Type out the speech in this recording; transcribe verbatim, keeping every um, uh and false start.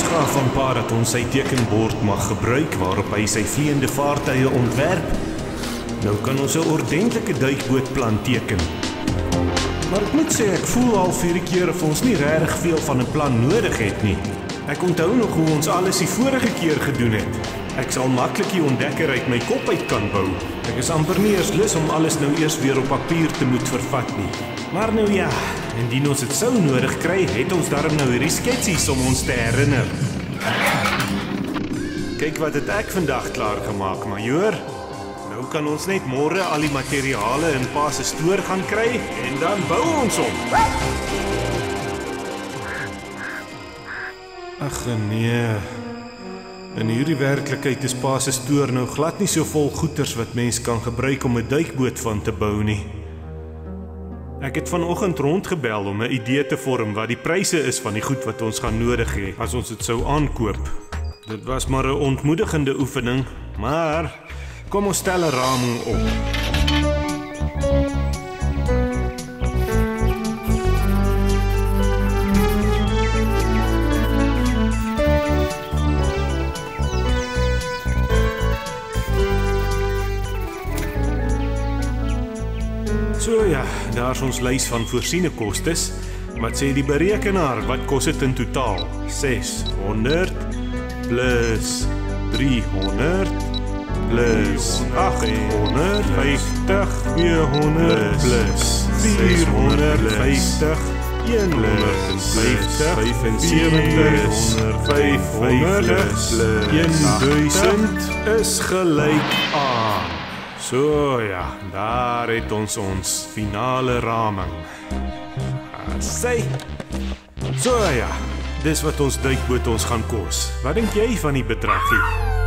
vra van pa dat ons sy tekenbord mag gebruik waarop hy sy vleiende vaartuie ontwerp. Nou kan ons 'n ordentlike duikbootplan teken. Maar ek moet sê, ek voel al vir die keer of ons nie regtig veel van 'n plan nodig het nie. Ek onthou nog hoe ons alles die vorige keer gedoen het. Ek sal maklik die ontdekker uit my kop uit kan bou. Ek is amper nie eers lus om alles nou eers weer op papier te moet vervat nie. Maar nou ja, indien ons dit sou nodig kry, het ons darm nou hierdie sketsies om ons te herinner. Kyk wat het ek vandag klaar gemaak, majoor. Nou kan ons net môre al die materiale in pa se stoor gaan kry en dan bou ons hom. Ag nee. In hierdie werklikheid is pa se stoor nou glad nie so vol goeders wat mens kan gebruik om 'n duikboot van te bou nie. Ek het vanoggend rondgebel om 'n idee te vorm wat die pryse is van die goed wat ons gaan nodig hê as ons dit sou aankoop. Dit was maar 'n ontmoedigende oefening, maar kom ons stel 'n raming op. So ja, daar is ons lys van voorsiene kostes. Wat sê die berekenaar? Wat kos dit in totaal? seshonderd plus driehonderd plus achthonderd vyftig, tweehonderd plus vierhonderd vyftig, eenhonderd vyftig, vyfensewentig, vyfhonderd plus duisend is gelyk aan. So ja, daar het ons ons finale raming. Sê. So ja, dis wat ons duikboot ons gaan kos. Wat dink jy van die bedragie?